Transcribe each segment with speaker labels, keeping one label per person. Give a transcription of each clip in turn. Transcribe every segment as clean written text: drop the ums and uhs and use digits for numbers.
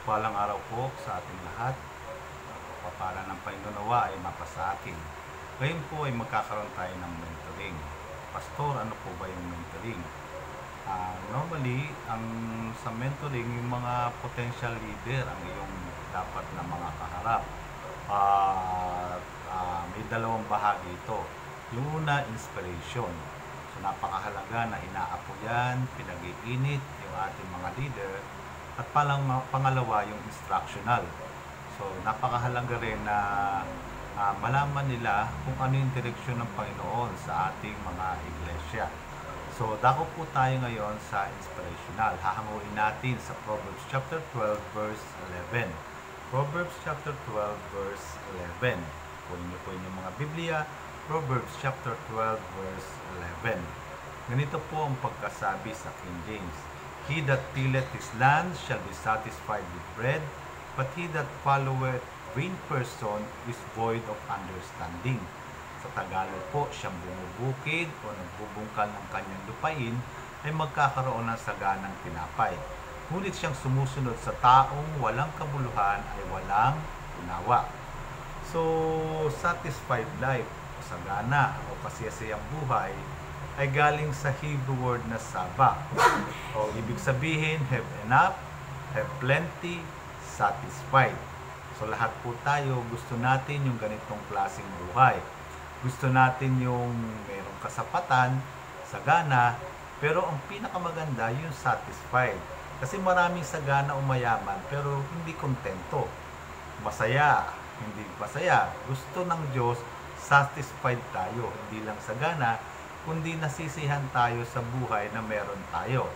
Speaker 1: Mapagpalang araw po sa ating lahat. Papala ng Panginoon nawa ay mapasa atin. Ngayon po ay magkakaroon tayo ng mentoring. Pastor, ano po ba yung mentoring? Normally, sa mentoring, yung mga potential leader ang iyong dapat na mga kaharap. May dalawang bahagi ito. Yung una, inspiration. So napakahalaga na inaapoyan, pinag-iinit yung ating mga leader. At pangalawa, yung instructional. So napakahalaga rin na malaman nila kung ano yung direksyon ng Panginoon sa ating mga iglesia. So dako po tayo ngayon sa inspirational. Hahanguin natin sa Proverbs chapter 12 verse 11. Proverbs chapter 12 verse 11. Kunin niyo po inyong mga Biblia. Proverbs chapter 12 verse 11. Ganito po ang pagkasabi sa King James. He that tilleth his land shall be satisfied with bread, but he that followeth vain person is void of understanding. Sa Tagalog po, siyang bumubukid o nagbubungkal ng kanyang lupain ay magkakaroon ng saganang tinapay. Ngunit siyang sumusunod sa taong walang kabuluhan ay walang unawa. So, satisfied life o sagana o kasiyasiyang buhay ay galing sa Hebrew word na saba. O ibig sabihin, have enough, have plenty, satisfied. So lahat po tayo gusto natin yung ganitong klaseng buhay. Gusto natin yung merong kasapatan, sagana, pero ang pinakamaganda yung satisfied. Kasi maraming sagana o mayaman pero hindi kontento. Masaya, hindi masaya. Gusto ng Diyos, satisfied tayo. Hindi lang sagana, kundi nasisihan tayo sa buhay na meron tayo.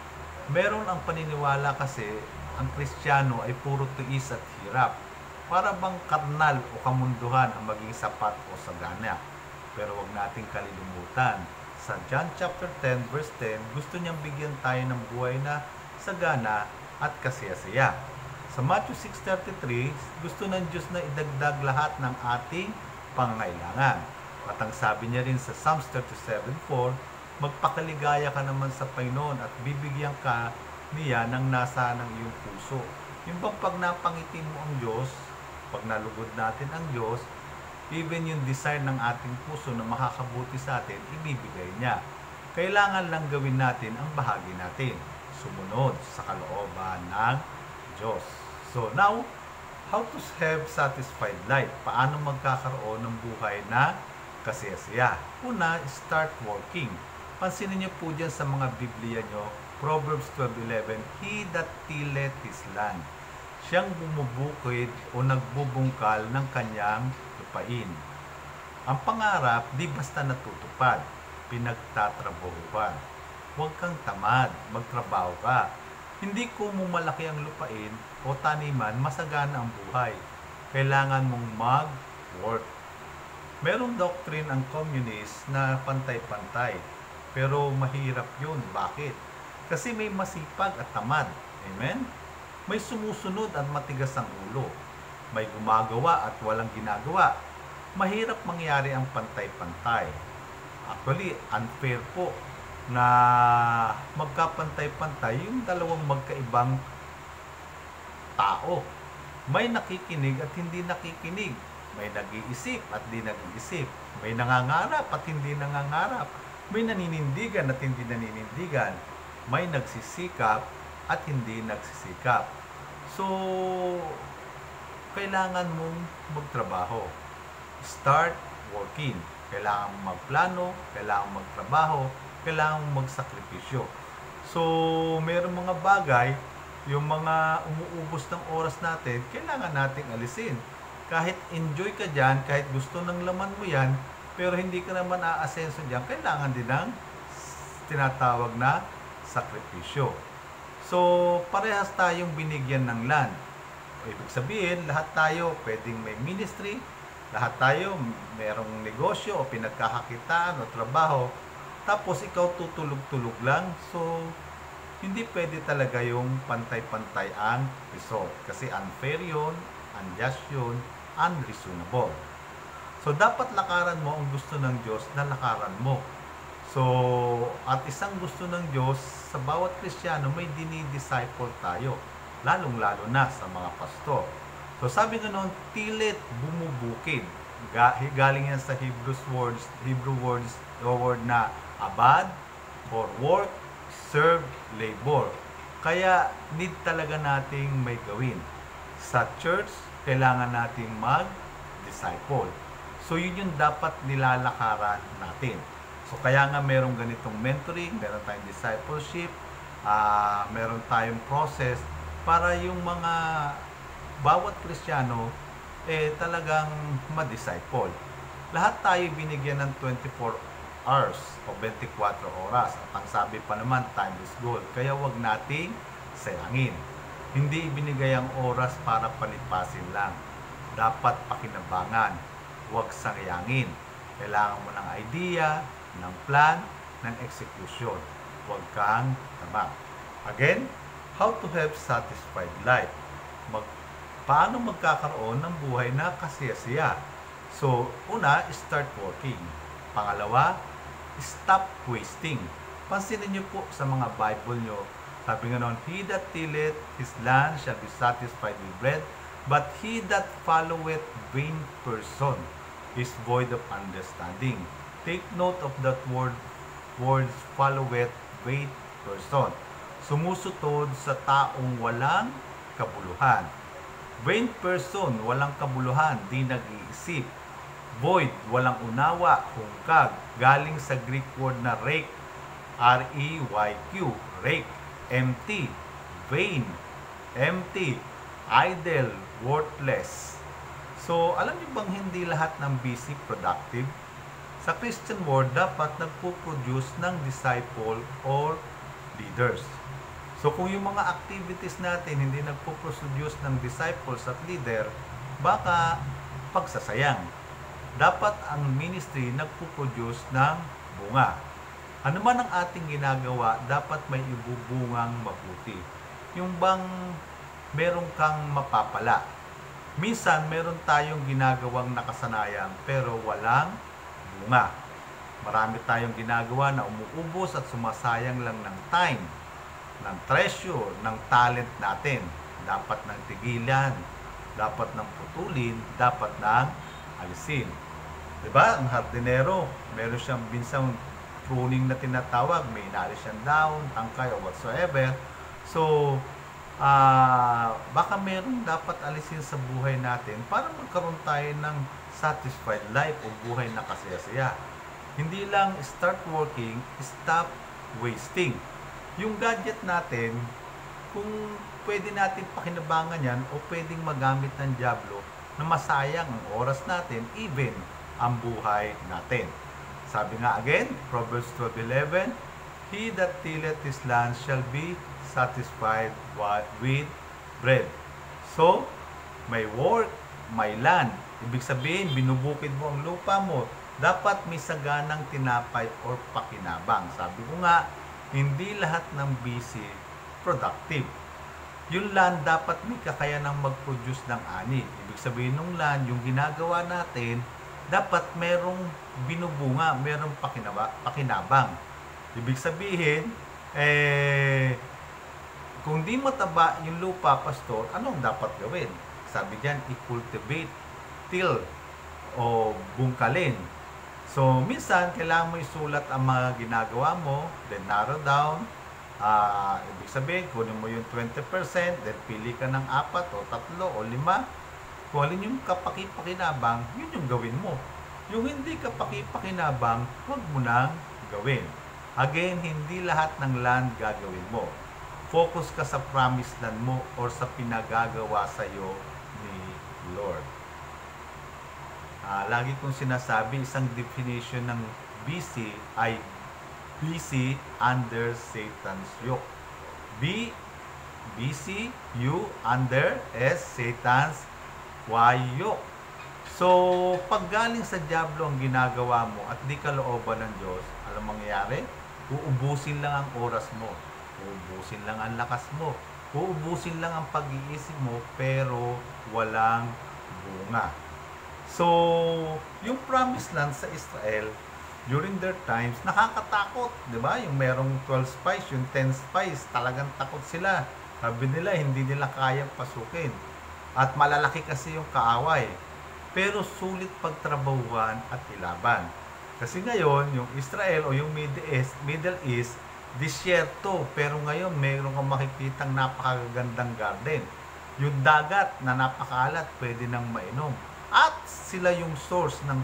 Speaker 1: Meron ang paniniwala kasi ang Kristiyano ay puro tiis at hirap. Para bang karnal o kamunduhan ang maging sapat o sagana. Pero wag nating kalilimutan. Sa John chapter 10 verse 10, gusto niyang bigyan tayo ng buhay na sagana at kasiyasiya. Sa Matthew 6:33, gusto ng Diyos na idagdag lahat ng ating pangangailangan. At ang sabi niya rin sa Psalms 37:4, magpakaligaya ka naman sa Panginoon at bibigyan ka niya ng nasa ng iyong puso. Yung bang pag napangiti mo ang Diyos, pag nalugod natin ang Diyos, even yung desire ng ating puso na makakabuti sa atin, ibibigay niya. Kailangan lang gawin natin ang bahagi natin, sumunod sa kalooban ng Diyos. So now, how to have satisfied life? Paano magkakaroon ng buhay na kasiyasiya? Una, start working. Pansinin niyo po dyan sa mga Biblia nyo, Proverbs 12:11, he that tilleth his land. Siyang bumubukid o nagbubungkal ng kanyang lupain. Ang pangarap, di basta natutupad, pinagtatrabahuan. Huwag kang tamad, magtrabaho ka. Hindi ko mo malaki ang lupain o taniman, masagana ang buhay. Kailangan mong mag-work. Merong doctrine ang communist na pantay-pantay. Pero mahirap yun. Bakit? Kasi may masipag at tamad. Amen? May sumusunod at matigas ang ulo. May gumagawa at walang ginagawa. Mahirap mangyari ang pantay-pantay. Actually, unfair po na magkapantay-pantay yung dalawang magkaibang tao. May nakikinig at hindi nakikinig. May nag-iisip at hindi nag-iisip. May nangangarap at hindi nangangarap. May naninindigan at hindi naninindigan. May nagsisikap at hindi nagsisikap. So, kailangan mong magtrabaho. Start working. Kailangan mong magplano, kailangan mong magtrabaho, kailangan mong magsakripisyo. So, mayroong mga bagay, yung mga umuubos ng oras natin, kailangan nating alisin. Kahit enjoy ka dyan, kahit gusto ng laman mo yan, pero hindi ka naman aasenso dyan, kailangan din ng tinatawag na sakripisyo. So, parehas tayong binigyan ng land. Ibig sabihin, lahat tayo pwedeng may ministry, lahat tayo merong negosyo o pinagkakakitaan o trabaho, tapos ikaw tutulog-tulog lang. So, hindi pwede talaga yung pantay-pantay ang result. Kasi unfair yun, unjust yun, unreasonable. So, dapat lakaran mo ang gusto ng Diyos na lakaran mo. So, at isang gusto ng Diyos, sa bawat Kristiyano may dinidisciple tayo. lalong-lalo na sa mga pastor. So sabi nga noon, tilit bumubukid. Galing yan sa Hebrew words, the word na abad, or work, serve, labor. Kaya need talaga nating may gawin. Sa church, kailangan nating mag-disciple. So yun yung dapat nilalakaran natin. So kaya nga merong ganitong mentoring, meron tayong discipleship, meron tayong process para yung mga bawat Kristiyano talagang ma-disciple. Lahat tayo binigyan ng 24 hours o 24 oras. At ang sabi pa naman, time is gold. Kaya wag nating sayangin. Hindi ibinigay ang oras para palipasin lang. Dapat pakinabangan. Huwag sayangin. Kailangan mo ng idea, ng plan, ng execution. Huwag kang tamad. Again, how to have satisfied life. Paano magkakaroon ng buhay na kasiyasiya? So, una, start working. Pangalawa, stop wasting. Pansinin niyo po sa mga Bible nyo, sabi nga noon, he that tilleth his land shall be satisfied with bread, but he that followeth vain person is void of understanding. Take note of that words followeth vain person. Sumusutod sa taong walang kabuluhan. Vain person, walang kabuluhan, di nag-iisip. Void, walang unawa, hungkag. Galing sa Greek word na rake, R-E-Y-Q, rake, empty, vain, empty, idle, worthless. So, alam niyo bang hindi lahat ng busy productive? Sa Christian world, dapat nagpo-produce ng disciple or leaders. So kung yung mga activities natin hindi nagpo-produce ng disciples at leader, baka pagsasayang. Dapat ang ministry nagpo-produce ng bunga. Ano man ang ating ginagawa, dapat may ibubungang mabuti. Yung bang meron kang mapapala. Minsan meron tayong ginagawang nakasanayan pero walang bunga. Marami tayong ginagawa na umuubos at sumasayang lang ng time, ng treasure, ng talent natin. Dapat nang tigilan, dapat nang putulin, dapat nang alisin. Diba? Ang hardinero, meron siyang binsang pruning na tinatawag, may inalis siyang down, tangkay, or whatsoever. So, baka meron dapat alisin sa buhay natin para magkaroon tayo ng satisfied life o buhay na kasaya-saya. Hindi lang start working, stop wasting. Yung gadget natin, kung pwede natin pakinabangan yan o pwedeng magamit ng dyablo na masayang ang oras natin, even ang buhay natin. Sabi nga again, Proverbs 12:11, he that tilleth his land shall be satisfied with bread. So, may work, may land. Ibig sabihin, binubukid mo ang lupa mo. Dapat may saganang tinapay or pakinabang. Sabi ko nga, hindi lahat ng busy productive. Yung land dapat may kakayanang mag-produce ng ani. Ibig sabihin ng land, yung ginagawa natin, dapat merong binubunga, merong pakinabang. Ibig sabihin, kung di mataba yung lupa, pastor, anong dapat gawin? Sabi diyan, i-cultivate, till, o bungkalin. So, minsan, kailangan mo isulat ang mga ginagawa mo, then narrow down. Ibig sabihin, kunin mo yung 20%, then pili ka ng 4 o 3 o 5. Kung alin yung kapaki-pakinabang, yun yung gawin mo. Yung hindi kapaki-pakinabang, huwag mo nang gawin. Again, hindi lahat ng land gagawin mo. Focus ka sa promised land mo or sa pinagagawa sa iyo ni Lord. Lagi kong sinasabi, isang definition ng busy ay busy under Satan's yoke. BC, U, under, S, Satan's Y yoke. So, pag galing sa dyablo ang ginagawa mo at di ka looban ng Diyos, alam mangyayari? Uubusin lang ang oras mo. Uubusin lang ang lakas mo. Uubusin lang ang pag-iisip mo, pero walang bunga. So, yung promised land sa Israel, during their times, nakakatakot, di ba? Yung merong 12 spies, yung 10 spies, talagang takot sila. Sabi nila, hindi nila kayang pasukin. At malalaki kasi yung kaaway. Pero sulit pagtrabahuan at ilaban. Kasi ngayon, yung Israel o yung Middle East, disyerto. Pero ngayon, mayroon kang makikitang napakagandang garden. Yung dagat na napakaalat, pwede nang mainom. At sila yung source ng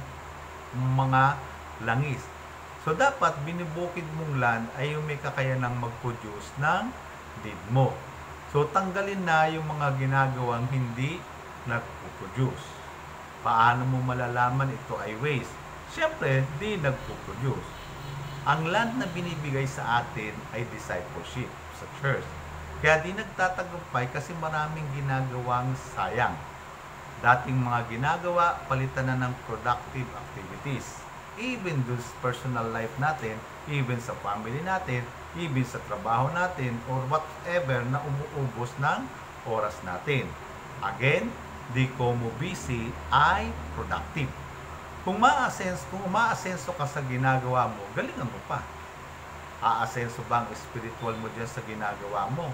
Speaker 1: mga langis. So, dapat binibukid mong land ay yung may kakayanang mag-produce ng need mo. So, tanggalin na yung mga ginagawang hindi nagpo-produce. Paano mo malalaman ito ay waste? Siyempre, di nagpo-produce. Ang land na binibigay sa atin ay discipleship sa church. Kaya di nagtatagumpay kasi maraming ginagawang sayang. Dating mga ginagawa, palitan na ng productive activities. Even sa personal life natin, even sa family natin, even sa trabaho natin, or whatever na umuubos ng oras natin. Again, di como busy ay productive. Kung umaasenso ka sa ginagawa mo, galingan mo pa. Aasenso ba ang spiritual mo dyan sa ginagawa mo?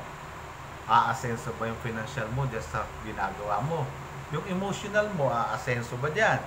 Speaker 1: Aasenso ba yung financial mo dyan sa ginagawa mo? Yung emotional mo, aasenso ba dyan?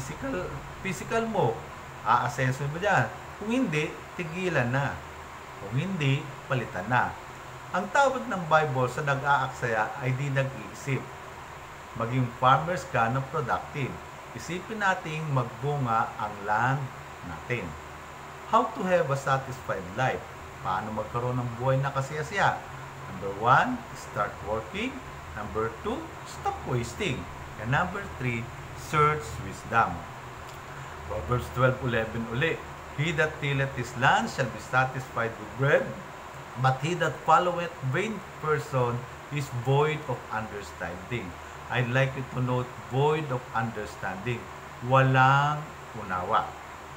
Speaker 1: Physical mo, aasenso ba dyan? Kung hindi, tigilan na. Kung hindi, palitan na. Ang tawag ng Bible sa nag-aaksaya ay di nag-iisip. Maging farmers ka ng productive. Isipin nating magbunga ang land natin. How to have a satisfied life? Paano magkaroon ng buhay na kasiyasiya? Number 1, start working. Number 2, stop wasting. And number 3, search wisdom. Proverbs 12:11 uli. He that tilleth his land shall be satisfied with bread, but he that followeth vain person is void of understanding. I'd like you to note, void of understanding. Walang unawa.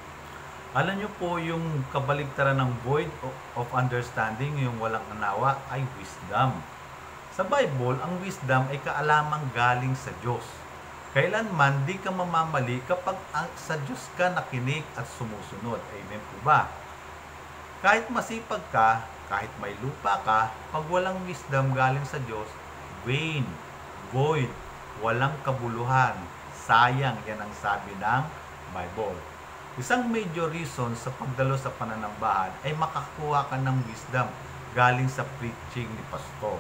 Speaker 1: Alam nyo po, yung kabaligtaran ng void of understanding, yung walang unawa, ay wisdom. Sa Bible, ang wisdom ay kaalamang galing sa Diyos. Kailanman di ka mamamali kapag sa Diyos ka nakinig at sumusunod. Amen po ba? Kahit masipag ka, kahit may lupa ka, pag walang wisdom galing sa Diyos, vain, void, walang kabuluhan, sayang, yan ang sabi ng Bible. Isang major reason sa pagdalo sa pananambahan ay makakuha ka ng wisdom galing sa preaching ni pastor.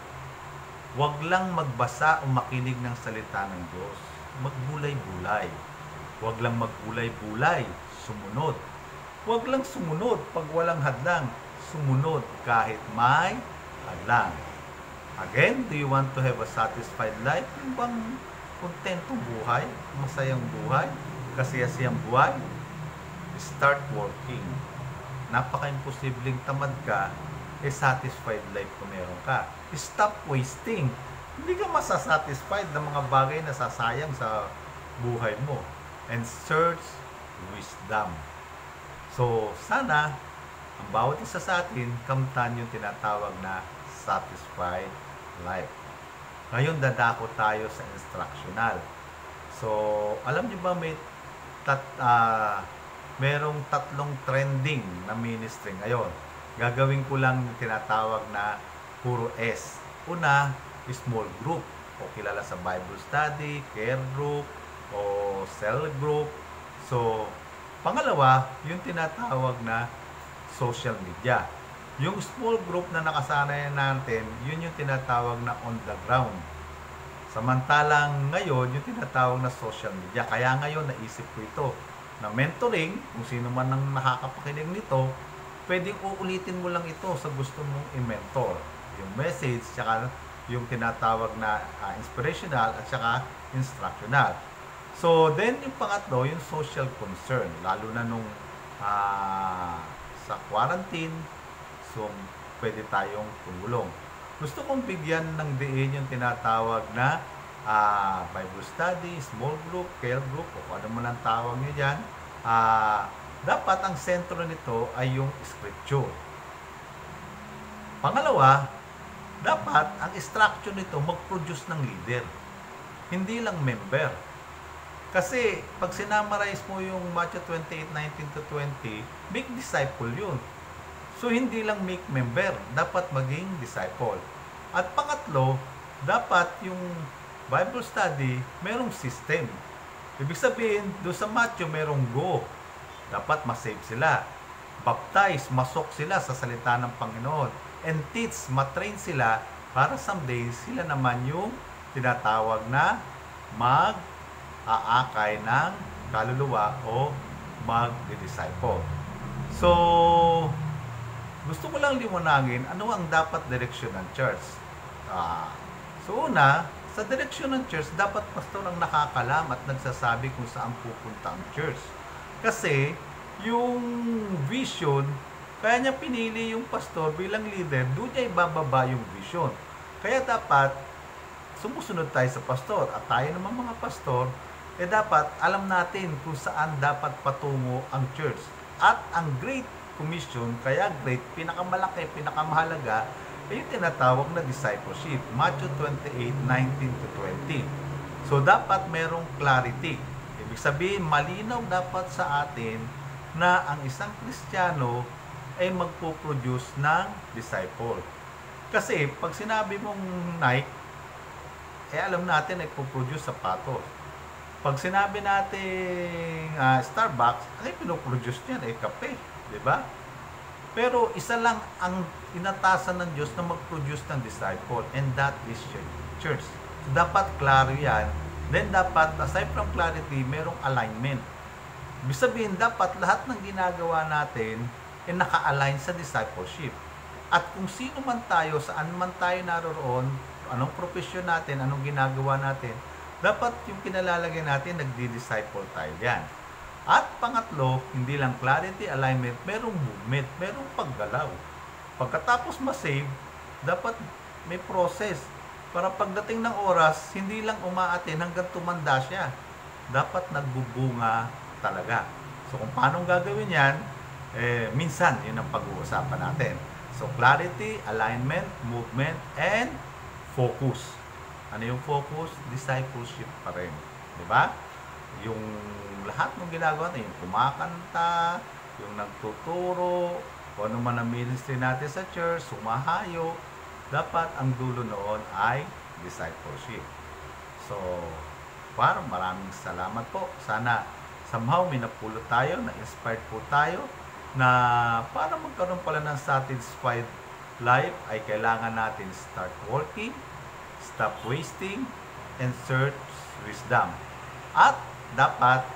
Speaker 1: Huwag lang magbasa o makinig ng salita ng Diyos. Magbulay-bulay. Huwag lang magbulay-bulay. Sumunod. Huwag lang sumunod pag walang hadlang. Sumunod kahit may hadlang. Again, do you want to have a satisfied life? Yung bang kontentong buhay? Masayang buhay? Kasiyasiyang buhay? Start working. Napaka-imposibleng tamad ka, satisfied life kung meron ka. Stop wasting. Hindi ka masasatisfied ng mga bagay na sasayang sa buhay mo. And search wisdom. So, sana, ang bawat isa sa atin, kamtan yung tinatawag na satisfied life. Ngayon, dadako tayo sa instructional. So, alam niyo ba merong tatlong trending na ministry ngayon. Gagawin ko lang yung tinatawag na puro S. Una, small group o kilala sa Bible study, care group o cell group. So, pangalawa, yung tinatawag na social media. Yung small group na nakasanay natin, yun yung tinatawag na on the ground. Samantalang ngayon, yung tinatawag na social media. Kaya ngayon, naisip ko ito na mentoring, kung sino man ang nakakapakinig nito, pwedeng uulitin mo lang ito sa gusto mong i-mentor. Yung message, tsaka yung tinatawag na inspirational at tsaka instructional. So, then yung pangatlo, yung social concern. Lalo na nung sa quarantine, so pwede tayong tumulong. Gusto kong bigyan ng diin yung tinatawag na Bible study, small group, care group, o ano man ang tawag nyo dyan. Dapat ang sentro nito ay yung scripture. Pangalawa, dapat ang structure nito mag-produce ng leader. Hindi lang member. Kasi pag sinamarize mo yung Matthew 28:19-20, make disciple yun. So hindi lang make member, dapat maging disciple. At pangatlo, dapat yung Bible study merong system. Ibig sabihin, doon sa Matthew merong go. Dapat masave sila. Baptize, masok sila sa salita ng Panginoon. And teach, matrain sila para someday sila naman yung tinatawag na mag-aakay ng kaluluwa o mag-disciple. So, gusto ko lang liwanagin ano ang dapat direksyon ng church. So una, sa direksyon ng church, dapat pastor ang nakakalam at nagsasabi kung saan pupunta ang church. Kasi, yung vision, kaya niya pinili yung pastor bilang leader, doon niya ibababa yung vision. Kaya dapat, sumusunod tayo sa pastor. At tayo naman mga pastor, dapat alam natin kung saan dapat patungo ang church. At ang Great Commission, kaya great, pinakamalaki, pinakamahalaga, ay yung tinatawag na discipleship. Matthew 28:19-20. So, dapat merong clarity. Ibig sabihin, malinaw dapat sa atin na ang isang Kristiyano ay magpo-produce ng disciple. Kasi, pag sinabi mong Nike, alam natin ay po-produce sapatos. Pag sinabi natin Starbucks, ay pinoproduce niyan ay kape. Diba? Pero isa lang ang inatasan ng Diyos na mag-produce ng disciple, and that is church. So, dapat klaro yan. Then dapat, aside from clarity, merong alignment. Ibig sabihin, dapat lahat ng ginagawa natin ay naka-align sa discipleship. At kung sino man tayo, saan man tayo naroon, anong profesyon natin, anong ginagawa natin, dapat yung kinalalagyan natin, nagdi-disciple tayo yan. At pangatlo, hindi lang clarity, alignment, merong movement, merong paggalaw. Pagkatapos ma-save, dapat may process. Para pagdating ng oras, hindi lang umaatin hanggang tumanda siya. Dapat nagbubunga talaga. So kung paano gagawin yan, minsan yun ang pag-uusapan natin. So clarity, alignment, movement, and focus. Ano yung focus? Discipleship pa rin. Diba? Yung lahat ng ginagawa natin, yung kumakanta, yung nagtuturo, o ano man ang ministry natin sa church, sumahayo, dapat ang dulo noon ay discipleship. So, maraming salamat po. Sana somehow may napulot tayo, na-inspired po tayo, na para magkaroon pala ng satisfied life ay kailangan natin start working, stop wasting, and search wisdom. At dapat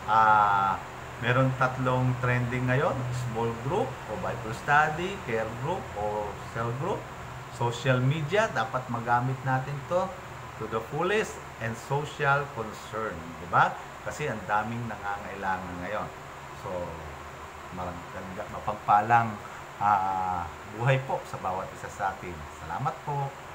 Speaker 1: meron tatlong trending ngayon: small group o Bible study, care group o cell group, social media, dapat magamit natin to the fullest, and social concern, di ba? Kasi ang daming nangangailangan ngayon. So, mapagpalang buhay po sa bawat isa sa atin. Salamat po.